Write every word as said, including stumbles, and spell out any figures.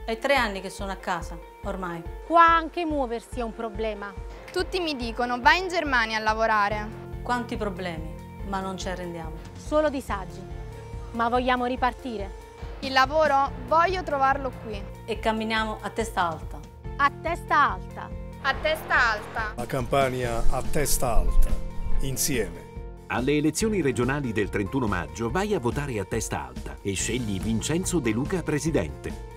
È tre anni che sono a casa, ormai. Qua anche muoversi è un problema. Tutti mi dicono, vai in Germania a lavorare. Quanti problemi, ma non ci arrendiamo. Solo disagi, ma vogliamo ripartire. Il lavoro voglio trovarlo qui. E camminiamo a testa alta. A testa alta. A testa alta. La Campania a testa alta, insieme. Alle elezioni regionali del trentuno maggio vai a votare a testa alta e scegli Vincenzo De Luca presidente.